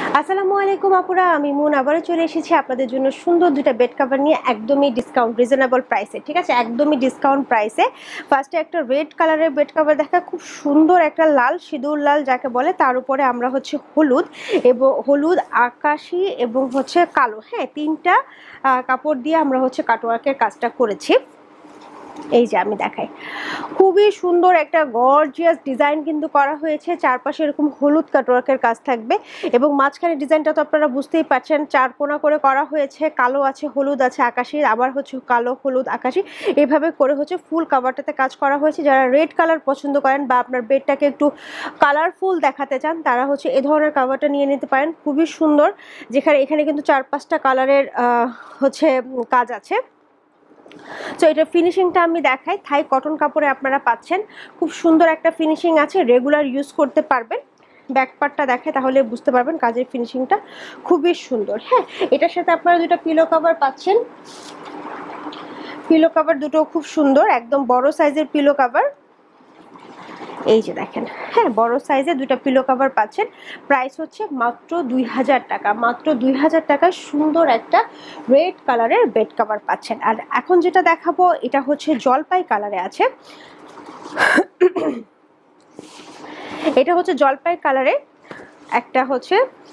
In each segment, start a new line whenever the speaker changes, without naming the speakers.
আসসালামু আলাইকুম আপুরা, আমি মুন আবারও চলে এসেছি আপনাদের জন্য সুন্দর দুটো বেড কভার নিয়ে, একদমই ডিসকাউন্ট রিজনেবল প্রাইসে। ঠিক আছে, একদমই ডিসকাউন্ট প্রাইসে। ফার্স্টে একটা রেড কালারের বেড কভার দেখা, খুব সুন্দর একটা লাল, সিঁদুর লাল যাকে বলে, তার উপরে আমরা হচ্ছে হলুদ এবং হলুদ, আকাশি এবং হচ্ছে কালো, হ্যাঁ, তিনটা কাপড় দিয়ে আমরা হচ্ছে কাটওয়ার্কের কাজটা করেছি। এই যে আমি দেখাই, খুবই সুন্দর একটা গর্জিয়াস ডিজাইন কিন্তু করা হয়েছে। চারপাশে এরকম হলুদ কাটওয়ার্কের কাজ থাকবে এবং মাঝখানে ডিজাইনটা তো আপনারা বুঝতেই পারছেন, চার কোণা করে করা হয়েছে। কালো আছে, হলুদ আছে, আকাশি, আবার হচ্ছে কালো, হলুদ, আকাশি, এইভাবে করে হচ্ছে ফুল কাভারটাতে কাজ করা হয়েছে। যারা রেড কালার পছন্দ করেন বা আপনার বেডটাকে একটু কালারফুল দেখাতে চান, তারা হচ্ছে এই ধরনের কাভারটা নিয়ে নিতে পারেন। খুবই সুন্দর, যেখানে এখানে কিন্তু 4-5টা কালারের হচ্ছে কাজ আছে। সো এটার ফিনিশিংটা আমি দেখাই। থাই কটন কাপড়ে আপনারা পাচ্ছেন, খুব সুন্দর একটা ফিনিশিং আছে, রেগুলার ইউজ করতে পারবেন। ব্যাক পার্টটা দেখায়, তাহলে বুঝতে পারবেন কাজের ফিনিশিংটা খুবই সুন্দর। হ্যাঁ, এটার সাথে আপনারা দুটো পিলো কভার পাচ্ছেন। পিলো কভার দুটো খুব সুন্দর, একদম বড় সাইজের পিলো কভার। এই যে দেখেন, হ্যাঁ, বড় সাইজে দুটো পিলো কভার পাচ্ছেন। প্রাইস হচ্ছে মাত্র 2000 টাকা। মাত্র 2000 টাকায় সুন্দর একটা রেড কালারের বেড কভার পাচ্ছেন। আর এখন যেটা দেখাবো, এটা হচ্ছে জলপাই কালারে আছে। এটা হচ্ছে জলপাই কালারে একটা হচ্ছে,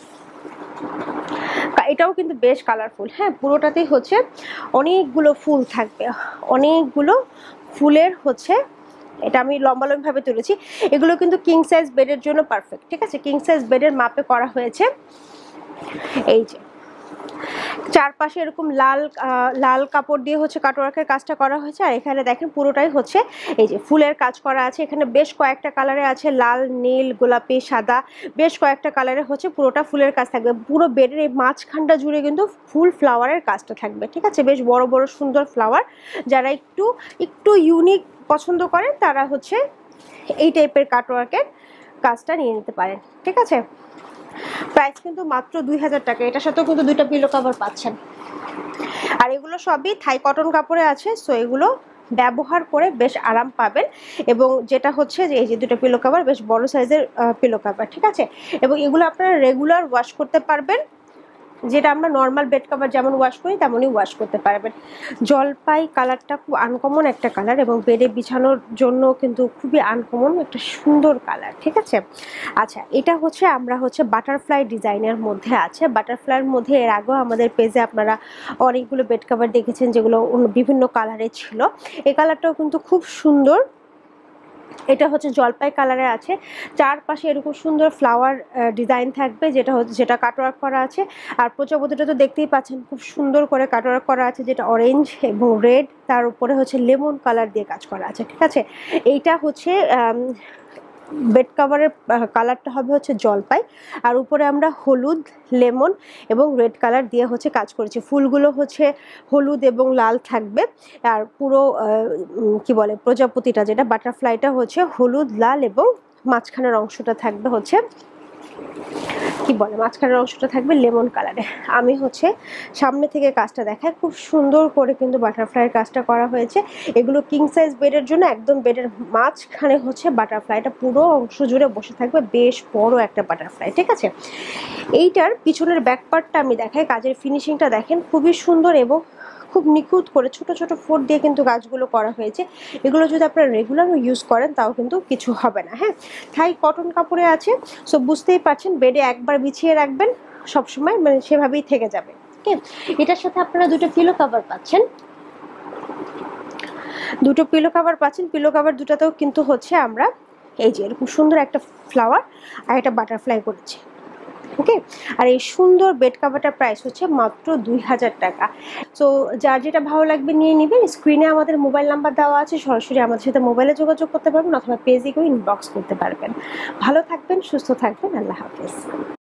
এটাও কিন্তু বেশ কালারফুল। হ্যাঁ, পুরোটাতেই হচ্ছে অনেকগুলো ফুল থাকবে, অনেকগুলো ফুলের হচ্ছে, এটা আমি লম্বা ভাবে তুলেছি। এগুলো কিন্তু কিং সাইজ বেডের জন্য পারফেক্ট। ঠিক আছে, কিং সাইজ বেডের মাপে করা হয়েছে। এই যে চারপাশে এরকম লাল লাল কাপড় দিয়ে হচ্ছে কাটওয়ার্কের কাজটা করা হয়েছে। আর এখানে দেখেন পুরোটাই হচ্ছে এই যে ফুলের কাজ করা আছে। এখানে বেশ কয়েকটা কালারে আছে, লাল, নীল, গোলাপি, সাদা, বেশ কয়েকটা কালারে হচ্ছে পুরোটা ফুলের কাজ থাকবে। পুরো বেডের এই মাঝখানটা জুড়ে কিন্তু ফুল ফ্লাওয়ারের কাজটা থাকবে। ঠিক আছে, বেশ বড় বড় সুন্দর ফ্লাওয়ার। যারা একটু একটু ইউনিক পছন্দ করেন, তারা হচ্ছে এই টাইপের কাটওয়ার্কের কাজটা নিয়ে নিতে পারেন। ঠিক আছে, প্রাইস কিন্তু মাত্র 2000 টাকা। এটার সাথেও কিন্তু দুইটা পিলো কভার পাচ্ছেন। আর এগুলো সবই থাই কটন কাপড়ে আছে। সো এগুলো ব্যবহার করে বেশ আরাম পাবেন। এবং যেটা হচ্ছে যে এই যে দুটো পিলো কভার বেশ বড় সাইজের পিলো কভার। ঠিক আছে, এবং এগুলো আপনারা রেগুলার ওয়াশ করতে পারবেন, যেটা আমরা নর্মাল বেড কভার যেমন ওয়াশ করি তেমনই ওয়াশ করতে পারবেন। জলপাই কালারটা খুব আনকমন একটা কালার এবং বেডে বিছানোর জন্য কিন্তু খুবই আনকমন একটা সুন্দর কালার। ঠিক আছে, আচ্ছা, এটা হচ্ছে আমরা হচ্ছে বাটারফ্লাই ডিজাইনের মধ্যে আছে। বাটারফ্লাইয়ের মধ্যে এর আগেও আমাদের পেজে আপনারা অনেকগুলো বেড কভার দেখেছেন, যেগুলো বিভিন্ন কালারে ছিল। এই কালারটাও কিন্তু খুব সুন্দর। এটা হচ্ছে জলপাই কালারে আছে। চারপাশে এরকম সুন্দর ফ্লাওয়ার ডিজাইন থাকবে, যেটা কাটওয়ার্ক করা আছে। আর প্রজাপতিটা তো দেখতেই পাচ্ছেন, খুব সুন্দর করে কাটওয়ার্ক করা আছে, যেটা অরেঞ্জ এবং রেড, তার উপরে হচ্ছে লেমন কালার দিয়ে কাজ করা আছে। ঠিক আছে, এইটা হচ্ছে বেড কভারের কালারটা হবে হচ্ছে জলপাই, আর উপরে আমরা হলুদ, লেমন এবং রেড কালার দিয়ে হচ্ছে কাজ করেছি। ফুলগুলো হচ্ছে হলুদ এবং লাল থাকবে। আর পুরো কি বলে, প্রজাপতিটা যেটা বাটারফ্লাইটা হচ্ছে হলুদ, লাল এবং মাঝখানের অংশটা থাকবে হচ্ছে কি বলে, মাঝখানের অংশটা থাকবে লেমন কালারে। আমি হচ্ছে সামনে থেকে কাজটা দেখাই, খুব সুন্দর করে কিন্তু বাটারফ্লাইয়ের কাজটা করা হয়েছে। এগুলো কিং সাইজ বেডের জন্য, একদম বেডের মাঝখানে হচ্ছে বাটারফ্লাইটা পুরো অংশ জুড়ে বসে থাকবে, বেশ বড় একটা বাটারফ্লাই। ঠিক আছে, এইটার পিছনের ব্যাক পার্টটা আমি দেখাই, কাজের ফিনিশিংটা দেখেন, খুবই সুন্দর এবং খুব নিখুঁত করে ছোট ছোট ফোট দিয়ে কিন্তু কাজগুলো করা হয়েছে। এগুলো যদি আপনারা রেগুলার ইউজ করেন তাও কিন্তু কিছু হবে না। হ্যাঁ, থাই কটন কাপড়ে আছে। সো বুঝতেই পারছেন, বেডে একবার বিছিয়ে রাখবেন, সবসময় মানে সেভাবেই থেকে যাবে। ঠিক, এটার সাথে আপনারা দুটো পিলো কভার পাচ্ছেন। দুটো পিলো কভার পাচ্ছেন। পিলো কভার দুটাতেও কিন্তু হচ্ছে আমরা এই যে এরকম সুন্দর একটা ফ্লাওয়ার আর একটা বাটারফ্লাই করেছি। ওকে, আর এই সুন্দর বেড কভারটার প্রাইস হচ্ছে মাত্র 2000 টাকা। সো যার যেটা ভালো লাগবে নিয়ে নেবেন। স্ক্রিনে আমাদের মোবাইল নাম্বার দেওয়া আছে, সরাসরি আমাদের সাথে মোবাইলে যোগাযোগ করতে পারবেন অথবা পেজে গিয়ে ইনবক্স করতে পারবেন। ভালো থাকবেন, সুস্থ থাকবেন, আল্লাহ হাফেজ।